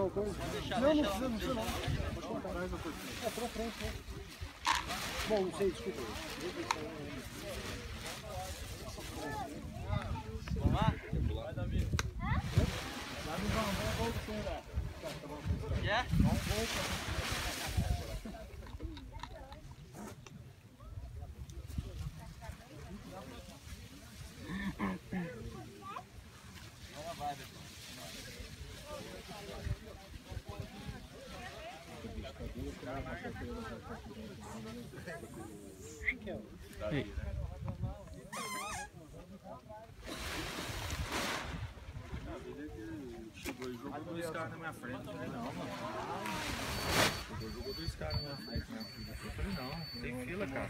colocar o coisa? Não, não precisa, não precisa não. Pode colocar. É, pra frente, né? Bom, não sei, desculpa. Vamos lá? Vai, Davi. Quer? Ei. Chegou e jogou dois caras na minha frente. Eu falei, não, mano. Chegou e jogou dois caras na minha frente. Eu falei, não, tem fila, cara.